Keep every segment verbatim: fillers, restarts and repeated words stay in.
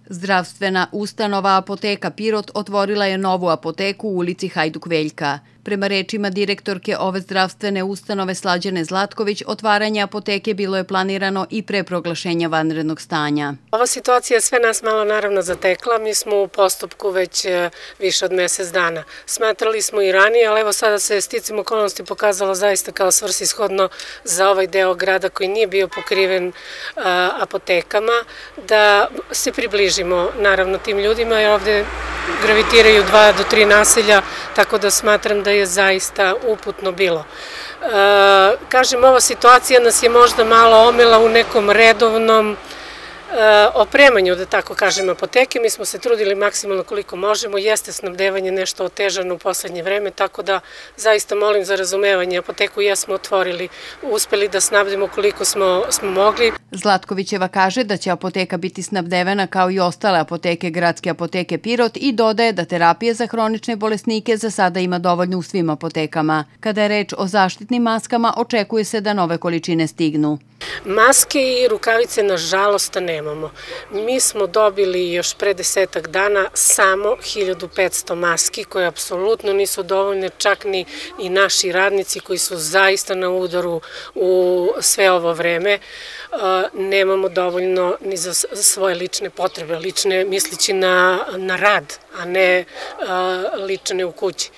Zdravstvena ustanova Apoteka Pirot otvorila je novu apoteku u ulici Hajduk Veljka. Prema rečima direktorke ove zdravstvene ustanove Slađane Zlatković, otvaranje apoteke bilo je planirano i pre proglašenja vanrednog stanja. Ova situacija je sve nas malo naravno zatekla. Mi smo u postupku već više od mesec dana. Smatrali smo i ranije, ali evo sada se sticam okolnosti pokazalo zaista kao svrsishodno za ovaj deo grada koji nije bio pokriven apotekama, da se približimo naravno tim ljudima, jer ovde gravitiraju dva do tri naselja, tako da smatram da je zaista uputno bilo. Kažem, ova situacija nas je možda malo omela u nekom redovnom opremanju, da tako kažem, apoteke. Mi smo se trudili maksimalno koliko možemo, jeste snabdevanje nešto otežano u poslednje vreme, tako da zaista molim za razumevanje. Apoteku jesmo otvorili, uspeli da snabdemo koliko smo, smo mogli. Zlatkovićeva kaže da će apoteka biti snabdevena kao i ostale apoteke Gradske apoteke Pirot i dodaje da terapije za hronične bolesnike za sada ima dovoljno u svim apotekama. Kada je reč o zaštitnim maskama, očekuje se da nove količine stignu. Maske i rukavice nažalost nemamo. Mi smo dobili još pre desetak dana samo hiljadu petsto maski koje apsolutno nisu dovoljne, čak ni i naši radnici koji su zaista na udaru u sve ovo vreme. Nemamo dovoljno ni za svoje lične potrebe, lične mislići na, na rad, a ne lične u kući.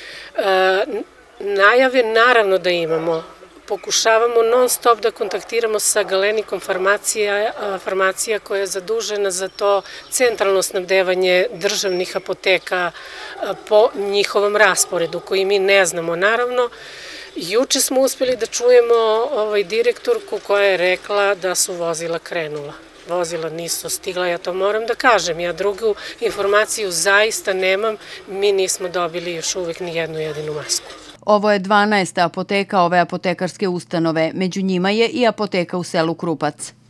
Najave naravno da imamo. Pokušavamo non stop da kontaktiramo sa Galenikom farmacija, farmacija koja je zadužena za to centralno snabdevanje državnih apoteka po njihovom rasporedu, koji mi ne znamo naravno. Juče smo uspeli da čujemo ovaj direktorku koja je rekla da su vozila krenula. Vozila nisu stigla, ja to moram da kažem. Ja drugu informaciju zaista nemam, mi nismo dobili još uvek ni jednu jedinu masku. Ovo je dvanaesta apoteka ove apotekarske ustanove, među njima je i apoteka u selu Krupac.